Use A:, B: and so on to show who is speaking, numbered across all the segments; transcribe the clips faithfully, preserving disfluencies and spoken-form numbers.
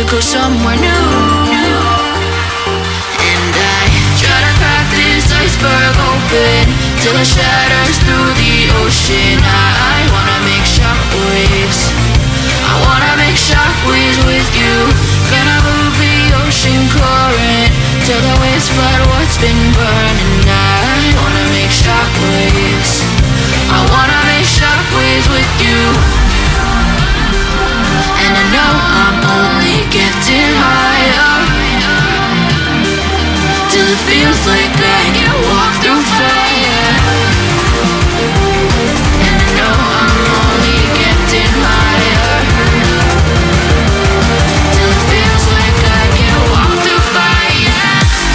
A: go somewhere new. And I try to crack this iceberg open till it shatters through the ocean. I, I wanna make shockwaves. I wanna make shockwaves with you. Gonna move the ocean current till the waves flood what's been burning. I wanna make shockwaves. I wanna make shockwaves with you. And I know I'm only getting higher till it feels like I can walk through fire. And I know I'm only getting higher till it feels like I can walk through fire.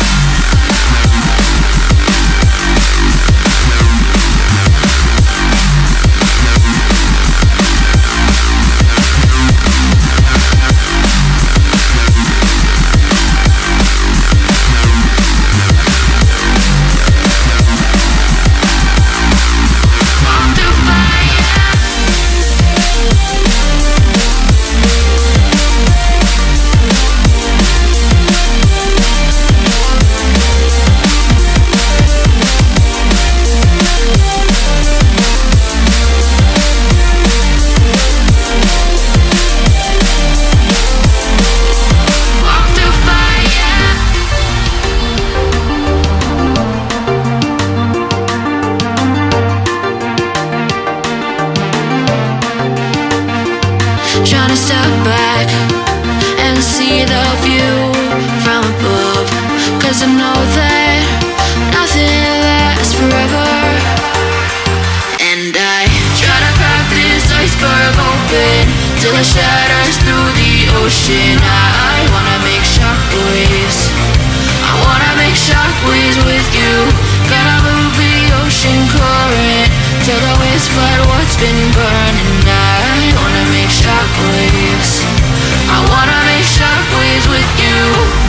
A: Trying to step back and see the view from above, 'cause I know that nothing lasts forever. And I try to crack this iceberg open till it shatters through the ocean. I, I wanna make shockwaves. I wanna make shockwaves with you. Gonna move the ocean current till the waves flood what's been burning. I wanna make shockwaves. I wanna make shockwaves with you.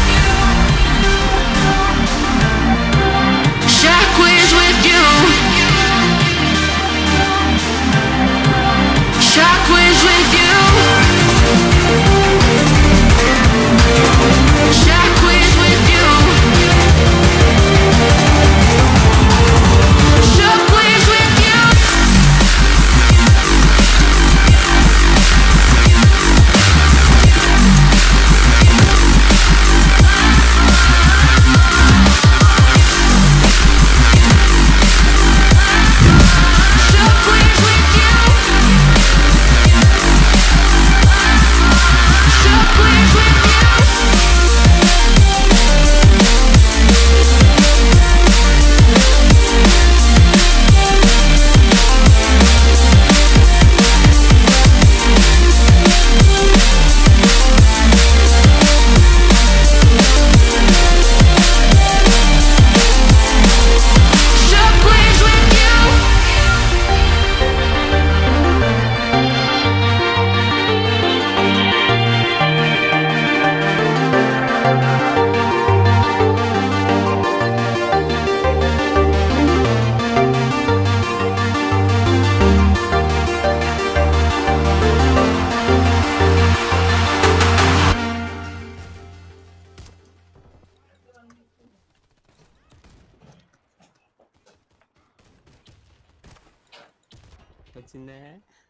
A: Shockwaves with you. Shockwaves with you. Shockwaves with you. Shockwaves with you.
B: What's in there?